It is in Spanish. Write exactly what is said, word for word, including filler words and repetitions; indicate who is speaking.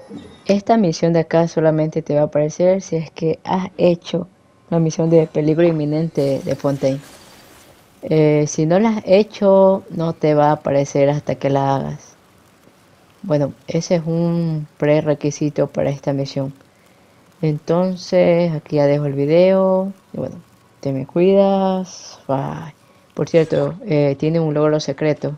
Speaker 1: Esta misión de acá solamente te va a aparecer si es que has hecho la misión de peligro inminente de Fontaine. Eh, si no la has hecho, no te va a aparecer hasta que la hagas. Bueno, ese es un prerequisito para esta misión. Entonces, aquí ya dejo el video. Y bueno, te me cuidas. Bye. Por cierto, eh, tiene un logro secreto.